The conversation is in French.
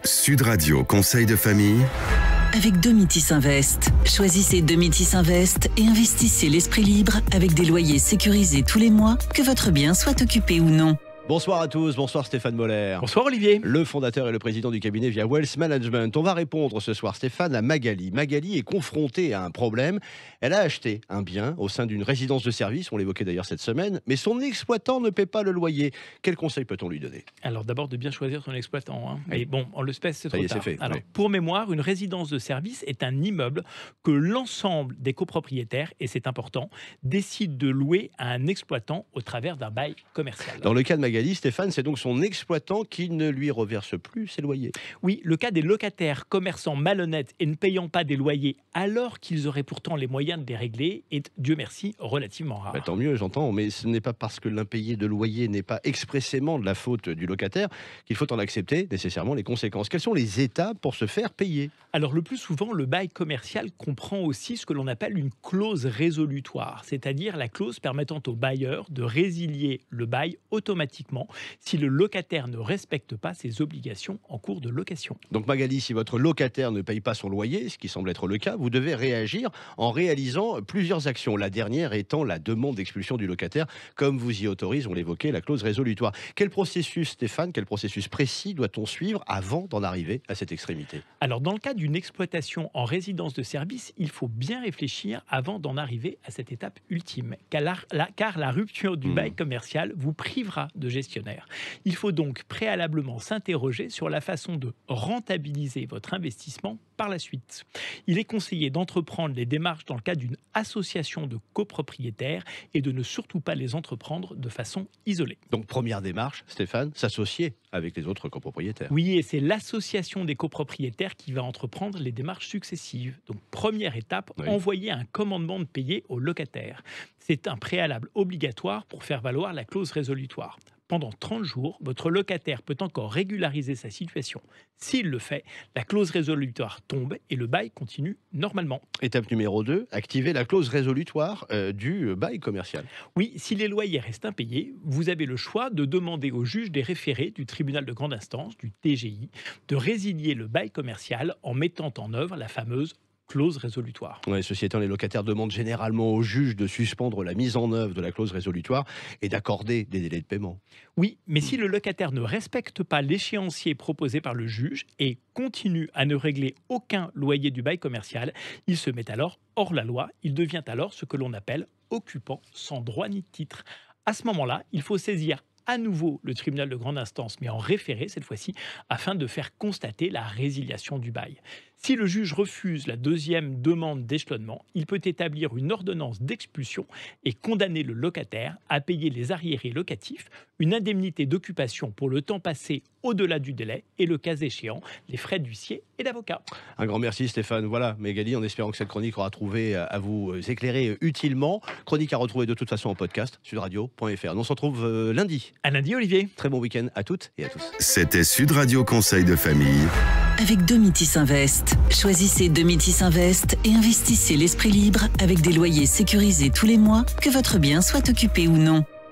Sud Radio Conseil de famille. Avec Domitis Invest. Choisissez Domitis Invest et investissez l'esprit libre avec des loyers sécurisés tous les mois, que votre bien soit occupé ou non. Bonsoir à tous, bonsoir Stéphane Moller. Bonsoir Olivier. Le fondateur et le président du cabinet Via Wealth Management. On va répondre ce soir, Stéphane, à Magali. Magali est confrontée à un problème. Elle a acheté un bien au sein d'une résidence de service, on l'évoquait d'ailleurs cette semaine, mais son exploitant ne paie pas le loyer. Quel conseil peut-on lui donner? Alors d'abord de bien choisir son exploitant. Hein. Mais bon, en l'espèce, c'est trop tard. C'est fait. Alors, oui. Pour mémoire, une résidence de service est un immeuble que l'ensemble des copropriétaires, et c'est important, décident de louer à un exploitant au travers d'un bail commercial. Dans le cas de Magali, Stéphane, c'est donc son exploitant qui ne lui reverse plus ses loyers. Oui, le cas des locataires commerçants malhonnêtes et ne payant pas des loyers alors qu'ils auraient pourtant les moyens de les régler est, Dieu merci, relativement rare. Tant mieux, j'entends, mais ce n'est pas parce que l'impayé de loyer n'est pas expressément de la faute du locataire qu'il faut en accepter nécessairement les conséquences. Quelles sont les étapes pour se faire payer? Alors le plus souvent, le bail commercial comprend aussi ce que l'on appelle une clause résolutoire, c'est-à-dire la clause permettant au bailleur de résilier le bail automatiquement si le locataire ne respecte pas ses obligations en cours de location. Donc Magali, si votre locataire ne paye pas son loyer, ce qui semble être le cas, vous devez réagir en réalisant plusieurs actions. La dernière étant la demande d'expulsion du locataire, comme vous y autorise, on l'évoquait, la clause résolutoire. Quel processus, Stéphane, quel processus précis doit-on suivre avant d'en arriver à cette extrémité? Alors dans le cas d'une exploitation en résidence de service, il faut bien réfléchir avant d'en arriver à cette étape ultime, car la rupture du bail commercial vous privera de gestionnaire. Il faut donc préalablement s'interroger sur la façon de rentabiliser votre investissement par la suite. Il est conseillé d'entreprendre les démarches dans le cas d'une association de copropriétaires et de ne surtout pas les entreprendre de façon isolée. Donc première démarche, Stéphane, s'associer avec les autres copropriétaires. Oui, et c'est l'association des copropriétaires qui va entreprendre les démarches successives. Donc première étape, envoyer un commandement de payer au locataire. C'est un préalable obligatoire pour faire valoir la clause résolutoire. Pendant 30 jours, votre locataire peut encore régulariser sa situation. S'il le fait, la clause résolutoire tombe et le bail continue normalement. Étape numéro 2, activer la clause résolutoire du bail commercial. Oui, si les loyers restent impayés, vous avez le choix de demander au juge des référés du tribunal de grande instance, du TGI, de résilier le bail commercial en mettant en œuvre la fameuse clause résolutoire. Ouais, ceci étant, les locataires demandent généralement au juge de suspendre la mise en œuvre de la clause résolutoire et d'accorder des délais de paiement. Oui, mais si le locataire ne respecte pas l'échéancier proposé par le juge et continue à ne régler aucun loyer du bail commercial, il se met alors hors la loi. Il devient alors ce que l'on appelle occupant sans droit ni titre. À ce moment-là, il faut saisir à nouveau le tribunal de grande instance, mais en référé cette fois-ci, afin de faire constater la résiliation du bail. Si le juge refuse la deuxième demande d'échelonnement, il peut établir une ordonnance d'expulsion et condamner le locataire à payer les arriérés locatifs, une indemnité d'occupation pour le temps passé au-delà du délai et, le cas échéant, les frais d'huissier et d'avocat. Un grand merci Stéphane. Voilà, Magali, en espérant que cette chronique aura trouvé à vous éclairer utilement. Chronique à retrouver de toute façon en podcast, sudradio.fr. On se retrouve lundi. À lundi, Olivier. Très bon week-end à toutes et à tous. C'était Sud Radio Conseil de famille. Avec Domitis Invest. Choisissez Domitis Invest et investissez l'esprit libre avec des loyers sécurisés tous les mois, que votre bien soit occupé ou non.